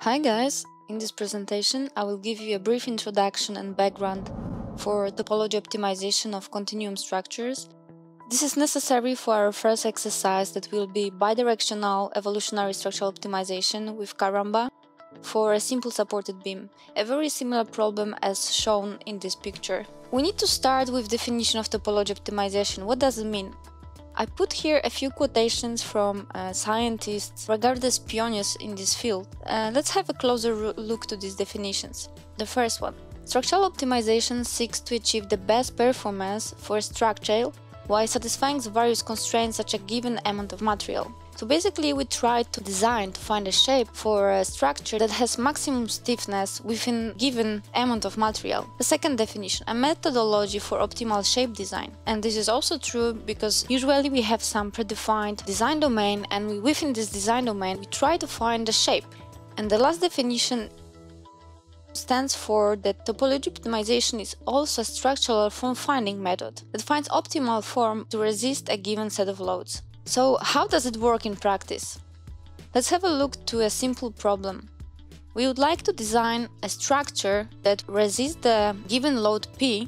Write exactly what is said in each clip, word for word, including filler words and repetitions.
Hi guys, in this presentation I will give you a brief introduction and background for topology optimization of continuum structures. This is necessary for our first exercise that will be bidirectional evolutionary structural optimization with Karamba for a simple supported beam, a very similar problem as shown in this picture. We need to start with definition of topology optimization. What does it mean? I put here a few quotations from uh, scientists regarded as pioneers in this field. Uh, let's have a closer look to these definitions. The first one. Structural optimization seeks to achieve the best performance for a structure while satisfying the various constraints such as a given amount of material. So basically we try to design to find a shape for a structure that has maximum stiffness within given amount of material. The second definition, a methodology for optimal shape design. And this is also true because usually we have some predefined design domain, and we, within this design domain we try to find a shape. And the last definition stands for that topology optimization is also a structural form finding method that finds optimal form to resist a given set of loads. So how does it work in practice? Let's have a look to a simple problem. We would like to design a structure that resists the given load P,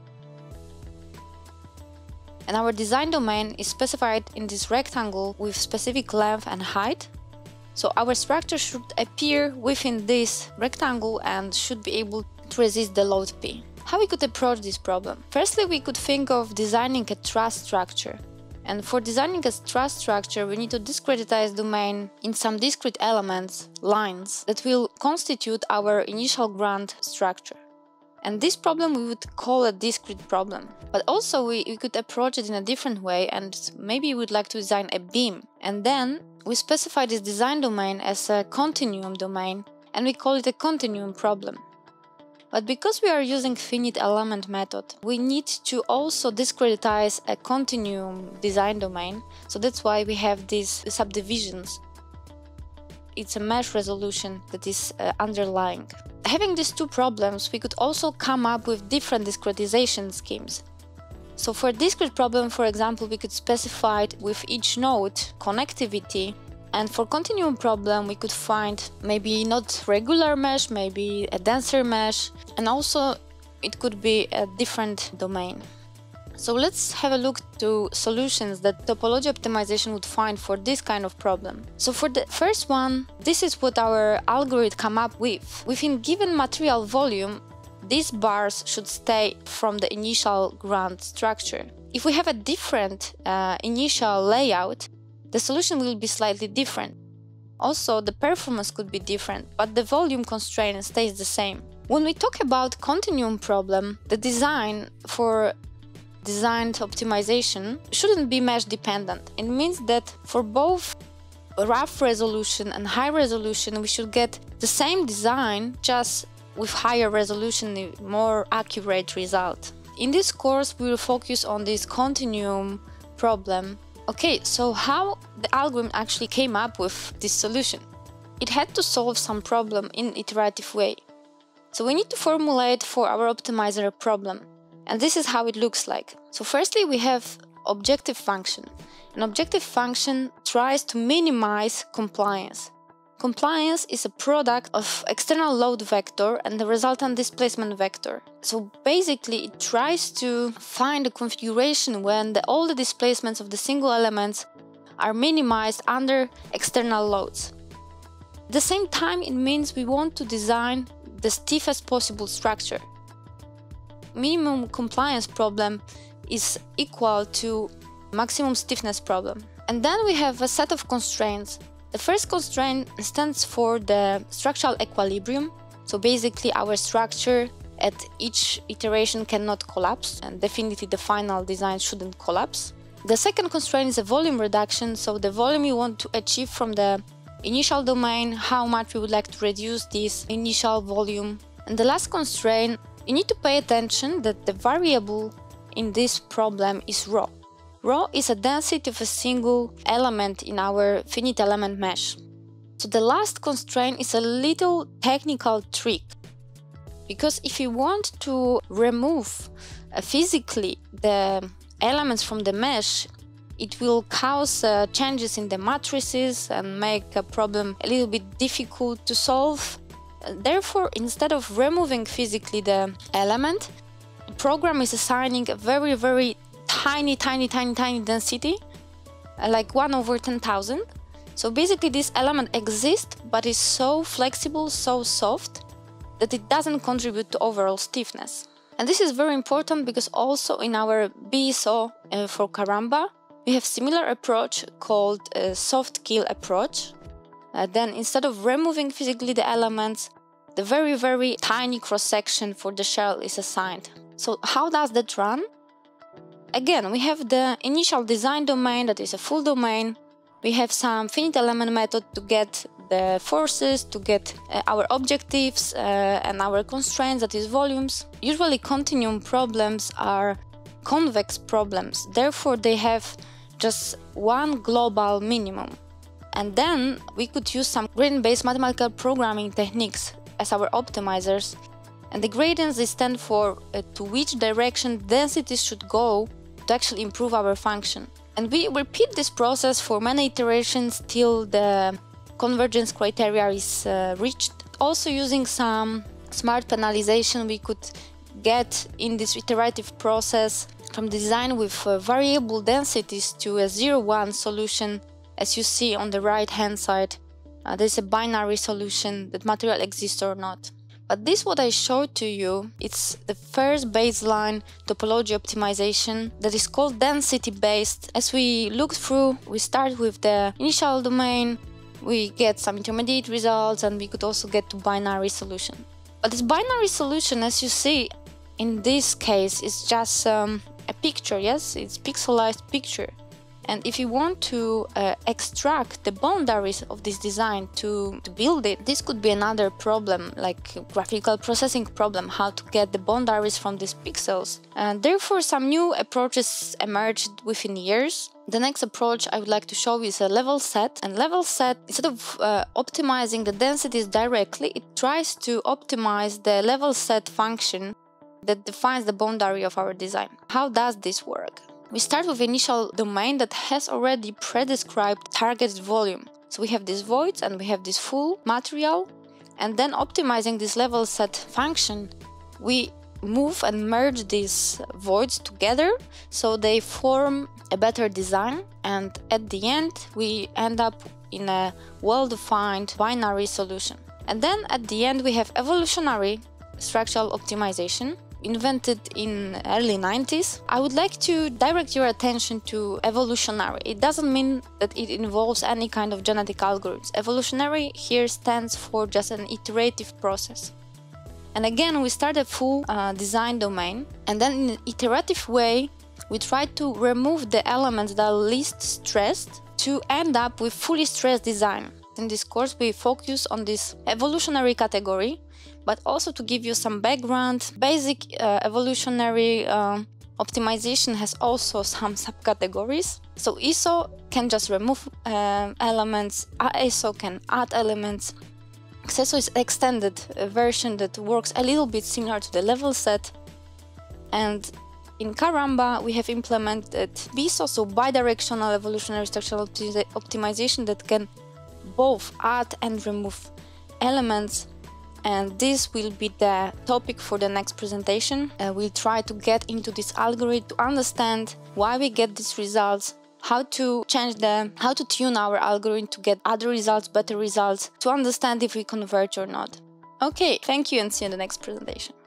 and our design domain is specified in this rectangle with specific length and height. So our structure should appear within this rectangle and should be able to resist the load P. How we could approach this problem? Firstly, we could think of designing a truss structure. And for designing a truss structure, we need to discretize domain in some discrete elements, lines, that will constitute our initial ground structure. And this problem we would call a discrete problem. But also we, we could approach it in a different way, and maybe we would like to design a beam. And then we specify this design domain as a continuum domain, and we call it a continuum problem. But because we are using finite element method, we need to also discretize a continuum design domain. So that's why we have these subdivisions. It's a mesh resolution that is uh, underlying. Having these two problems, we could also come up with different discretization schemes. So for a discrete problem, for example, we could specify with each node connectivity. And for continuum problem, we could find maybe not regular mesh, maybe a denser mesh, and also it could be a different domain. So let's have a look to solutions that topology optimization would find for this kind of problem. So for the first one, this is what our algorithm come up with. Within given material volume, these bars should stay from the initial ground structure. If we have a different uh, initial layout, the solution will be slightly different. Also, the performance could be different, but the volume constraint stays the same. When we talk about continuum problem, the design for designed optimization shouldn't be mesh dependent. It means that for both rough resolution and high resolution, we should get the same design, just with higher resolution, a more accurate result. In this course, we will focus on this continuum problem. Okay, so how the algorithm actually came up with this solution? It had to solve some problem in an iterative way. So we need to formulate for our optimizer a problem. And this is how it looks like. So firstly, we have objective function. An objective function tries to minimize compliance. Compliance is a product of external load vector and the resultant displacement vector. So basically it tries to find a configuration when the, all the displacements of the single elements are minimized under external loads. At the same time, it means we want to design the stiffest possible structure. Minimum compliance problem is equal to maximum stiffness problem. And then we have a set of constraints. The first constraint stands for the structural equilibrium. So basically our structure at each iteration cannot collapse, and definitely the final design shouldn't collapse. The second constraint is a volume reduction. So the volume you want to achieve from the initial domain, how much we would like to reduce this initial volume. And the last constraint, you need to pay attention that the variable in this problem is rho. Rho is a density of a single element in our finite element mesh. So the last constraint is a little technical trick, because if you want to remove uh, physically the elements from the mesh, it will cause uh, changes in the matrices and make a problem a little bit difficult to solve. Therefore, instead of removing physically the element, the program is assigning a very, very tiny, tiny, tiny, tiny density, uh, like one over ten thousand. So basically this element exists, but is so flexible, so soft, that it doesn't contribute to overall stiffness. And this is very important because also in our B S O uh, for Karamba, we have similar approach called a soft kill approach. Uh, then instead of removing physically the elements, the very, very tiny cross-section for the shell is assigned. So how does that run? Again, we have the initial design domain that is a full domain. We have some finite element method to get the forces, to get uh, our objectives uh, and our constraints, that is volumes. Usually continuum problems are convex problems, therefore they have just one global minimum. And then we could use some gradient-based mathematical programming techniques as our optimizers. And the gradients, they stand for uh, to which direction densities should go to actually improve our function. And we repeat this process for many iterations till the convergence criteria is uh, reached. Also using some smart penalization, we could get in this iterative process from design with uh, variable densities to a zero one solution. As you see on the right hand side, uh, there's a binary solution that material exists or not. But this, what I showed to you, it's the first baseline topology optimization that is called density based. As we look through, we start with the initial domain, we get some intermediate results, and we could also get to binary solution. But this binary solution, as you see in this case, is just um, a picture. Yes, it's pixelized picture. And if you want to uh, extract the boundaries of this design to, to build it, this could be another problem, like graphical processing problem, how to get the boundaries from these pixels. And therefore, some new approaches emerged within years. The next approach I would like to show is a level set. And level set, instead of uh, optimizing the densities directly, it tries to optimize the level set function that defines the boundary of our design. How does this work? We start with initial domain that has already pre-described targeted volume. So we have these voids and we have this full material, and then optimizing this level set function, we move and merge these voids together so they form a better design, and at the end we end up in a well-defined binary solution. And then at the end we have evolutionary structural optimization, invented in early nineties. I would like to direct your attention to evolutionary. It doesn't mean that it involves any kind of genetic algorithms. Evolutionary here stands for just an iterative process. And again, we start a full uh, design domain, and then in an iterative way, we try to remove the elements that are least stressed to end up with fully stressed design. In this course, we focus on this evolutionary category, but also to give you some background, basic uh, evolutionary uh, optimization has also some subcategories. So I S O can just remove uh, elements, I S O can add elements. X S O is extended a version that works a little bit similar to the level set. And in Karamba, we have implemented B S O, so bidirectional evolutionary structural optimization that can both add and remove elements. And this will be the topic for the next presentation. Uh, we'll try to get into this algorithm to understand why we get these results, how to change them, how to tune our algorithm to get other results, better results, to understand if we converge or not. Okay, thank you and see you in the next presentation.